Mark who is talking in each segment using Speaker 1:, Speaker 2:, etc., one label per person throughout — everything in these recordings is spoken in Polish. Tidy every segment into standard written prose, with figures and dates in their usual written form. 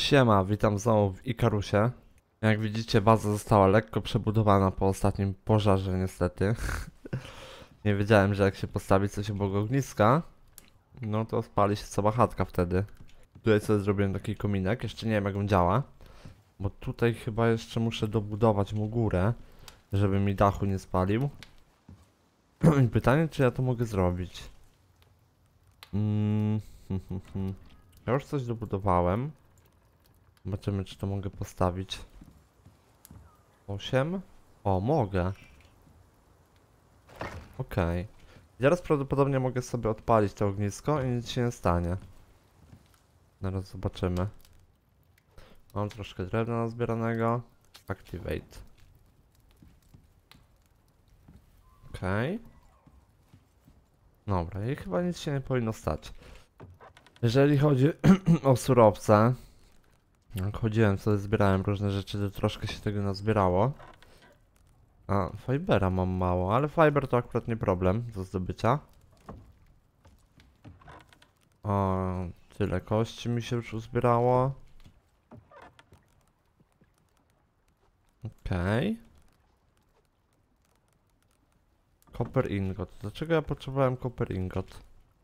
Speaker 1: Siema, witam znowu w Ikarusie. Jak widzicie, baza została lekko przebudowana po ostatnim pożarze niestety. Nie wiedziałem, że jak się postawi coś obok ogniska, no to spali się cała chatka wtedy. Tutaj sobie zrobiłem taki kominek, jeszcze nie wiem jak on działa. Bo tutaj chyba jeszcze muszę dobudować mu górę, żeby mi dachu nie spalił. I pytanie, czy ja to mogę zrobić. Ja już coś dobudowałem. Zobaczymy, czy to mogę postawić. 8? O, mogę. Okej. Zaraz prawdopodobnie mogę sobie odpalić to ognisko i nic się nie stanie. Zaraz zobaczymy. Mam troszkę drewna nazbieranego. Activate. Okej. Dobra, i chyba nic się nie powinno stać. Jeżeli chodzi o surowce, jak chodziłem sobie, zbierałem różne rzeczy, to troszkę się tego nazbierało. A, fibera mam mało, ale fiber to akurat nie problem do zdobycia. O, tyle kości mi się już uzbierało. Okej. Copper ingot. Dlaczego ja potrzebowałem copper ingot?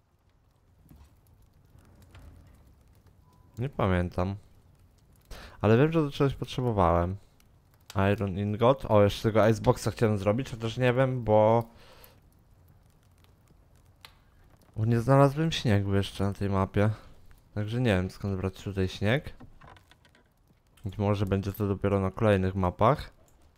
Speaker 1: Nie pamiętam. Ale wiem, że do czegoś potrzebowałem. Iron ingot. O, jeszcze tego iceboxa chciałem zrobić, chociaż nie wiem, bo nie znalazłem śniegu jeszcze na tej mapie. Także nie wiem, skąd brać tutaj śnieg. Być może będzie to dopiero na kolejnych mapach.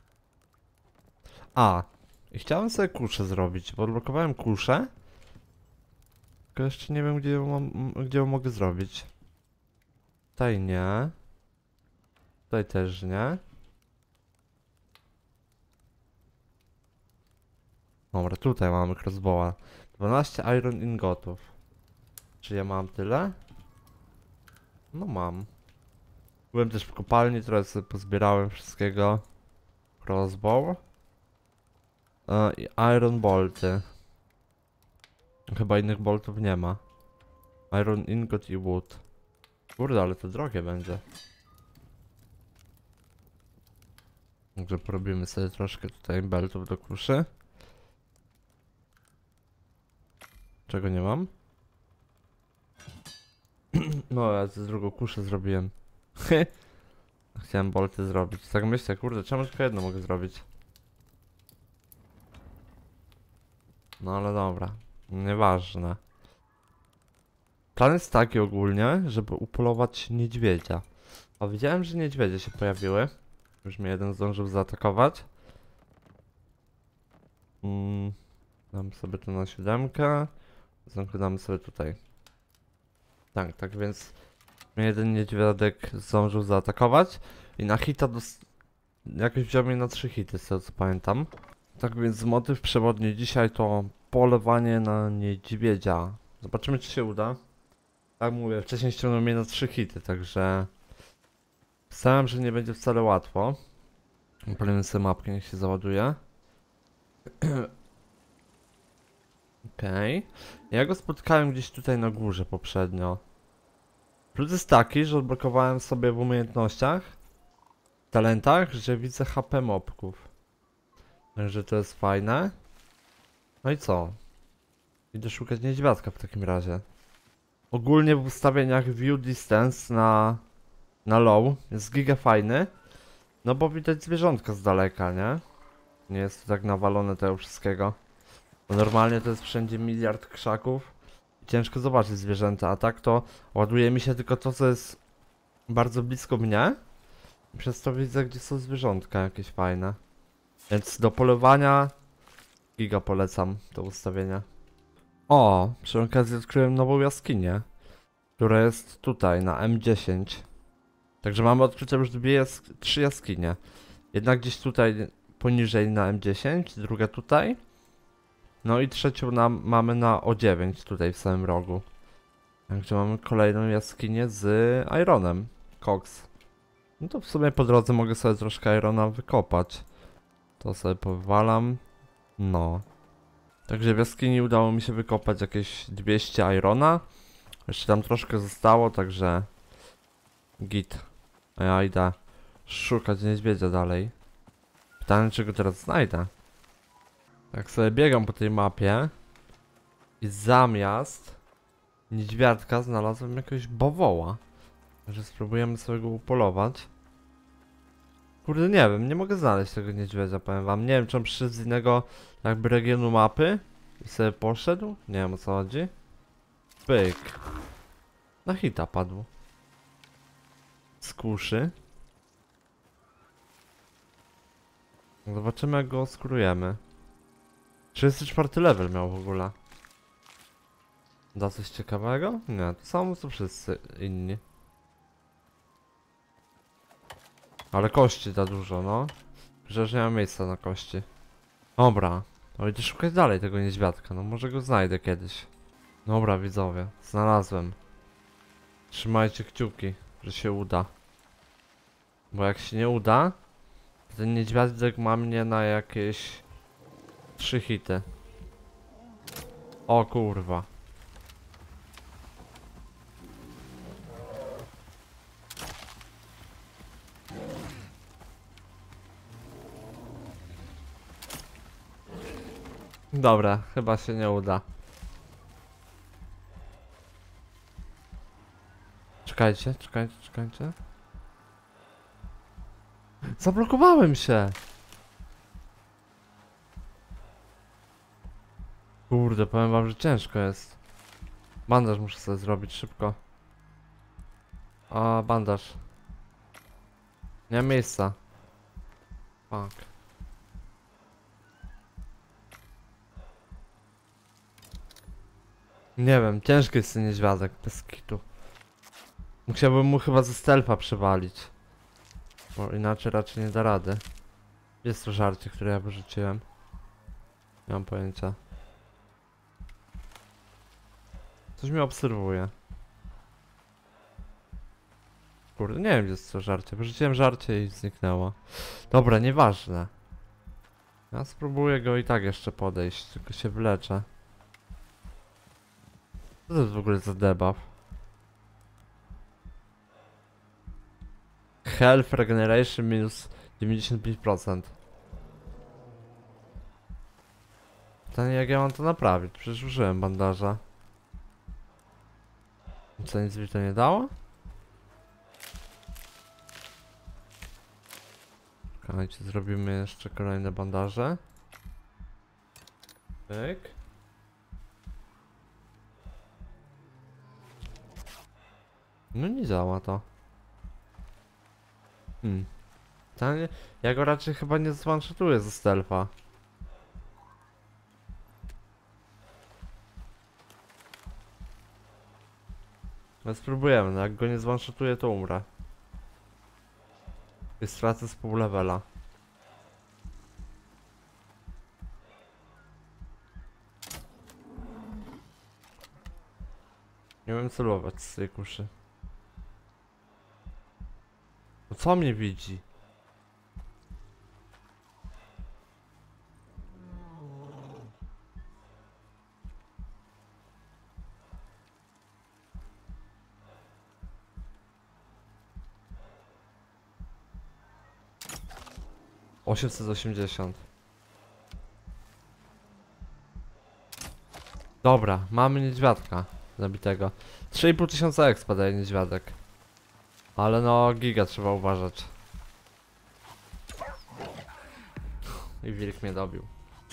Speaker 1: A, i chciałem sobie kuszę zrobić, bo odblokowałem kuszę. Tylko jeszcze nie wiem, gdzie ją mogę zrobić. Tutaj nie. Tutaj też nie. Dobra, tutaj mamy crossbowa. 12 iron ingotów. Czy ja mam tyle? No mam. Byłem też w kopalni, trochę sobie pozbierałem wszystkiego. Crossbow. I iron bolty. Chyba innych boltów nie ma. Iron ingot i wood. Kurde, ale to drogie będzie. Także porobimy sobie troszkę tutaj beltów do kuszy. Czego nie mam? No, ja z drugą kuszę zrobiłem. Chciałem bolty zrobić. Tak myślę, kurde, czemu tylko jedno mogę zrobić? No ale dobra, nieważne. Plan jest taki ogólnie, żeby upolować niedźwiedzia. A widziałem, że niedźwiedzie się pojawiły. Już mnie jeden zdążył zaatakować. Dam sobie to na 7. Damy sobie tutaj. Tak więc mnie jeden niedźwiadek zdążył zaatakować. I na hita jakoś wziął mnie na 3 hity, z tego co pamiętam. Tak więc motyw przewodni dzisiaj to polowanie na niedźwiedzia. Zobaczymy, czy się uda. Tak mówię, wcześniej ściągnął mnie na 3 hity, także staram, że nie będzie wcale łatwo. Palimy sobie mapkę, niech się załaduje. Okej. Ja go spotkałem gdzieś tutaj na górze poprzednio. Plus jest taki, że odblokowałem sobie w umiejętnościach, talentach, że widzę HP mobków. Także to jest fajne. No i co? Idę szukać niedźwiadka w takim razie. Ogólnie w ustawieniach view distance na low jest giga fajny. No bo widać zwierzątka z daleka, nie? Nie jest to tak nawalone tego wszystkiego. Bo normalnie to jest wszędzie miliard krzaków. Ciężko zobaczyć zwierzęta, a tak to ładuje mi się tylko to, co jest bardzo blisko mnie. Przez to widzę, gdzie są zwierzątka jakieś fajne. Więc do polowania giga polecam to ustawienie. O, przy okazji odkryłem nową jaskinię, która jest tutaj na M10. Także mamy odkryte już 3 jaskinie. Jedna gdzieś tutaj poniżej na M10, druga tutaj. No i trzecią mamy na O9 tutaj w samym rogu. Także mamy kolejną jaskinię z ironem. Cox. No to w sumie po drodze mogę sobie troszkę irona wykopać. To sobie powywalam. No. Także w jaskini udało mi się wykopać jakieś 200 irona. Jeszcze tam troszkę zostało, także git. A ja idę szukać niedźwiedzia dalej. Pytanie, czy go teraz znajdę. Tak sobie biegam po tej mapie i zamiast niedźwiadka znalazłem jakiegoś bawoła. Że spróbujemy sobie go upolować. Kurde, nie wiem, nie mogę znaleźć tego niedźwiedzia, powiem wam. Nie wiem, czy on przyszedł z innego jakby regionu mapy i sobie poszedł. Nie wiem, o co chodzi. Pyk. Na hita padł. Z kuszy. Zobaczymy, jak go oskurujemy. 34 level miał w ogóle. Da coś ciekawego? Nie, to samo co wszyscy inni. Ale kości da dużo, no. Przecież nie ma miejsca na kości. Dobra, to idę szukać dalej tego niedźwiadka, no może go znajdę kiedyś. Dobra, widzowie, znalazłem. Trzymajcie kciuki, że się uda. Bo jak się nie uda, to ten niedźwiadek ma mnie na jakieś 3 hity. O kurwa. Dobra, chyba się nie uda. Czekajcie, czekajcie, czekajcie. Zablokowałem się! Kurde, powiem wam, że ciężko jest. Bandaż muszę sobie zrobić szybko. A, bandaż. Nie ma miejsca. Fuck. Nie wiem, ciężki jest ten niedźwiadek, bez kitu. Musiałbym mu chyba ze stealtha przewalić. Bo inaczej raczej nie da rady. Jest to żarcie, które ja wyrzuciłem. Nie mam pojęcia. Coś mnie obserwuje. Kurde, nie wiem gdzie jest to żarcie. Wyrzuciłem żarcie i zniknęło. Dobra, nieważne. Ja spróbuję go i tak jeszcze podejść, tylko się wyleczę. Co to jest w ogóle za debuff? Health Regeneration minus 95%. Pytanie, jak ja mam to naprawić? Przecież użyłem bandaża. Co, nic mi to nie dało? Czekajcie, zrobimy jeszcze kolejne bandaże. Pyk. No nie działa to. Pytanie, ja go raczej chyba nie zwanshotuję ze stealtha. No spróbujemy, no jak go nie zwanshotuję, to umrę. I stracę z pół levela. Nie wiem celować z tej kuszy. No co mnie widzi? $880. Dobra, mamy niedźwiadka zabitego. 3500 expa daje niedźwiadek. Ale no, giga trzeba uważać. I wilk mnie dobił.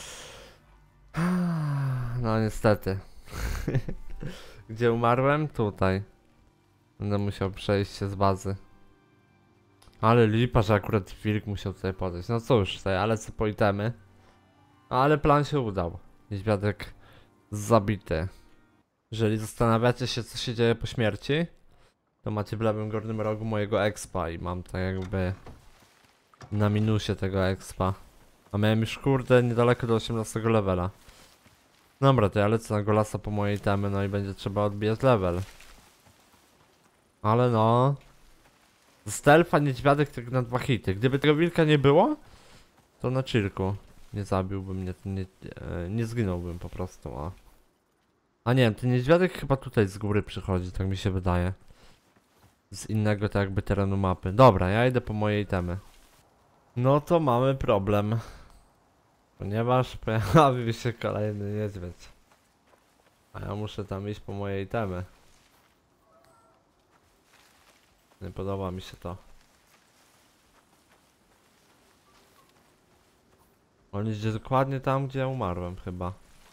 Speaker 1: No niestety. Gdzie umarłem? Tutaj. Będę musiał przejść się z bazy. Ale lipa, że akurat wilk musiał tutaj podejść. No cóż, tutaj, ale co po itemy. Ale plan się udał. Niedźwiadek zabity. Jeżeli zastanawiacie się, co się dzieje po śmierci, to macie w lewym górnym rogu mojego expa i mam tak jakby na minusie tego expa. A miałem już kurde niedaleko do 18 levela. Dobra, to ja lecę na golasa po mojej temy, no i będzie trzeba odbijać level. Ale no... Z stealtha niedźwiadek tak na 2 hity. Gdyby tego wilka nie było, to na chillku nie zabiłbym mnie, nie zginąłbym po prostu, a nie wiem, ten niedźwiadek chyba tutaj z góry przychodzi, tak mi się wydaje. z innego tak jakby terenu mapy. Dobra, ja idę po moje itemy. No to mamy problem. Ponieważ pojawił się kolejny niedźwiedź. A ja muszę tam iść po moje itemy. Nie podoba mi się to. On idzie dokładnie tam, gdzie ja umarłem chyba.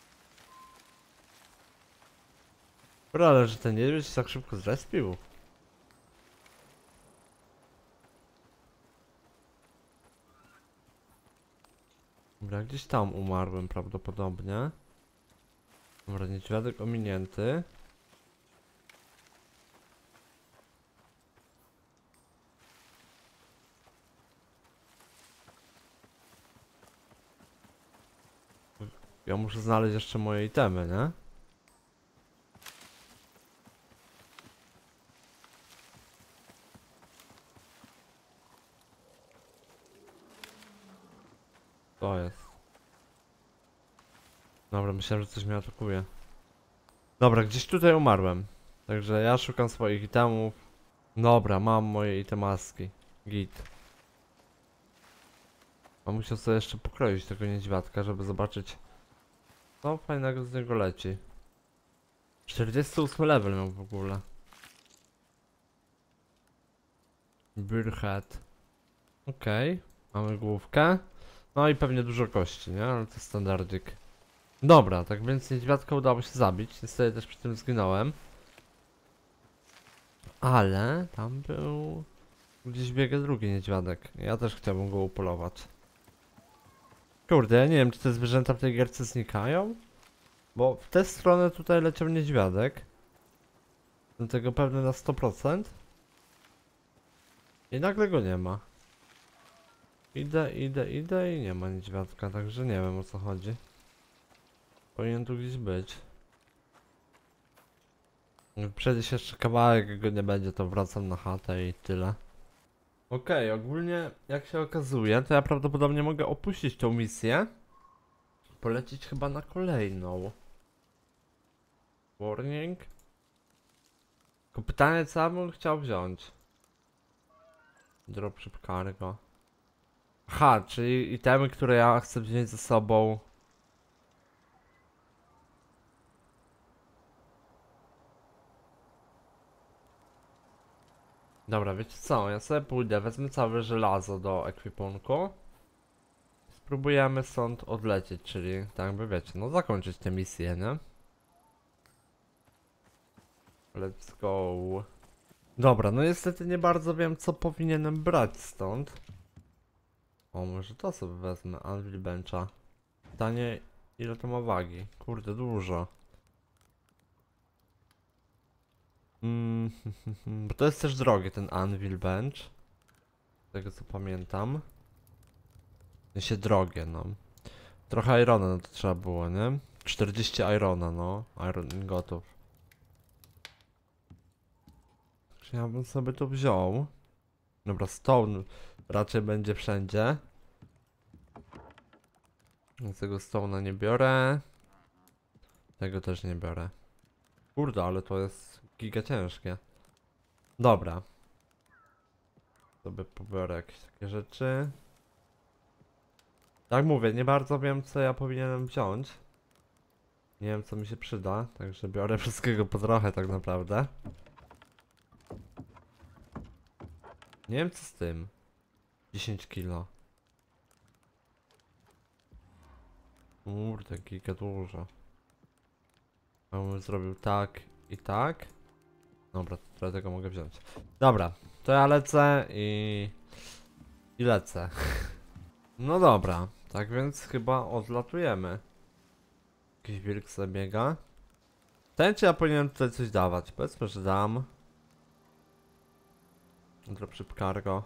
Speaker 1: Dobra, ale że ten niedźwiedź się tak szybko zrespił. Dobra, gdzieś tam umarłem prawdopodobnie. Dobra, niedźwiadek ominięty. Ja muszę znaleźć jeszcze moje itemy, nie? To jest. Dobra, myślałem, że coś mnie atakuje. Dobra, gdzieś tutaj umarłem. Także ja szukam swoich itemów. Dobra, mam moje itemaski. Git. A musiał sobie jeszcze pokroić tego niedźwiadka, żeby zobaczyć, co fajnego z niego leci. 48 level miał w ogóle. Burhead. Okej, mamy główkę. No i pewnie dużo kości, nie? Ale to standardik. Dobra, tak więc niedźwiadka udało się zabić. Niestety też przy tym zginąłem. Ale tam był... Gdzieś biega drugi niedźwiadek. Ja też chciałbym go upolować. Kurde, ja nie wiem, czy te zwierzęta w tej gierce znikają? Bo w tę stronę tutaj leciał niedźwiadek. Do tego pewny na 100%. I nagle go nie ma. Idę i nie ma niedźwiadka, także nie wiem o co chodzi. Powinien tu gdzieś być. Jak przejdzie się jeszcze kawałek, jak go nie będzie, to wracam na chatę i tyle. Okej, ogólnie jak się okazuje, to ja prawdopodobnie mogę opuścić tą misję. Polecieć chyba na kolejną. Warning. Tylko pytanie, co ja bym chciał wziąć. Dropship cargo. Aha, czyli itemy, które ja chcę wziąć ze sobą. Dobra, wiecie co, ja sobie pójdę, wezmę całe żelazo do ekwipunku. Spróbujemy stąd odlecieć, czyli tak jakby wiecie, no zakończyć tę misję, nie? Let's go. Dobra, no niestety nie bardzo wiem, co powinienem brać stąd. O, może to sobie wezmę, Anvil Bencha. Pytanie, ile to ma wagi? Kurde, dużo. Bo to jest też drogie, ten Anvil Bench. Z tego co pamiętam. Się drogie, no. Trochę irona no to trzeba było, nie? 40 irona, no. Iron ingotów. Czy ja bym sobie to wziął? Dobra, stone raczej będzie wszędzie. Więc tego stone'a nie biorę. Tego też nie biorę. Kurde, ale to jest giga ciężkie. Dobra. Sobie pobiorę jakieś takie rzeczy. Tak mówię, nie bardzo wiem co ja powinienem wziąć. Nie wiem co mi się przyda, także biorę wszystkiego po trochę tak naprawdę. Nie wiem co z tym. 10 kilo. Kurde, giga dużo. Ja bym zrobił tak i tak. Dobra, to trochę tego mogę wziąć. Dobra, to ja lecę i lecę. No dobra, tak więc chyba odlatujemy. Jakiś wilk sobie biega. Ten czy ja powinienem tutaj coś dawać? Powiedzmy, że dam. Dropship cargo.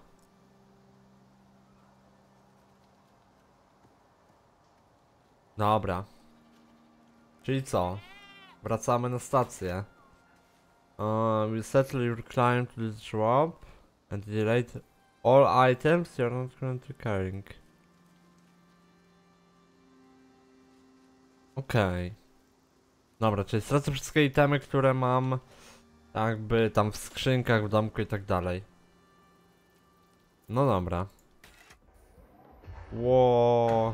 Speaker 1: Dobra. Czyli co? Wracamy na stację. We settle your climb to this drop and delete all items you're not currently carrying. Okej. Dobra, czyli stracę wszystkie itemy, które mam Jakby tam w skrzynkach, w domku i tak dalej. No dobra. Ło.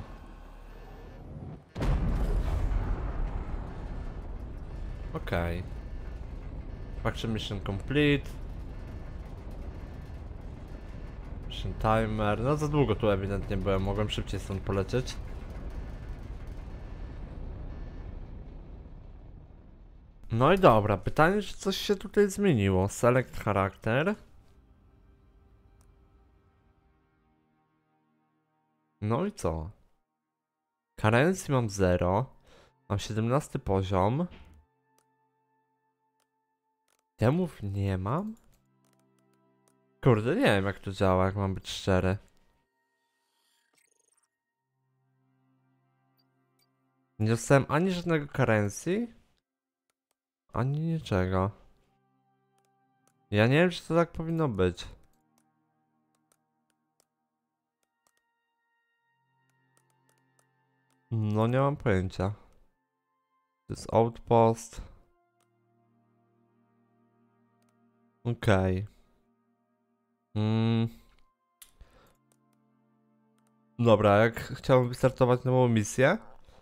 Speaker 1: Okej. Faction mission complete. Mission timer. No za długo tu ewidentnie byłem, mogłem szybciej stąd polecieć. No i dobra, pytanie, czy coś się tutaj zmieniło. Select charakter. No i co? Currency mam 0. Mam 17 poziom. Temów nie mam? Kurde, nie wiem jak to działa, jak mam być szczery. Nie dostałem ani żadnego currency, ani niczego. Ja nie wiem, czy to tak powinno być. No nie mam pojęcia. To jest outpost. Okej. Dobra, jak chciałbym wystartować nową misję.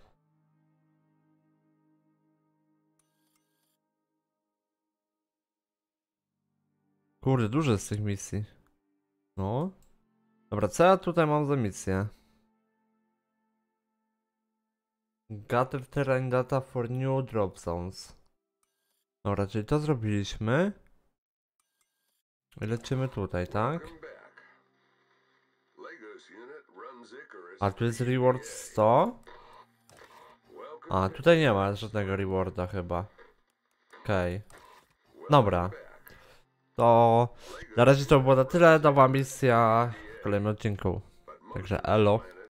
Speaker 1: Kurde, dużo jest tych misji. No. Dobra, co ja tutaj mam za misję? Gather terrain data for new drop zones. Dobra, czyli to zrobiliśmy. I lecimy tutaj, tak? A tu jest reward 100. A, tutaj nie ma żadnego rewarda chyba. Okej. Dobra. To na razie to było na tyle. Nowa misja w kolejnym odcinku. Także elo.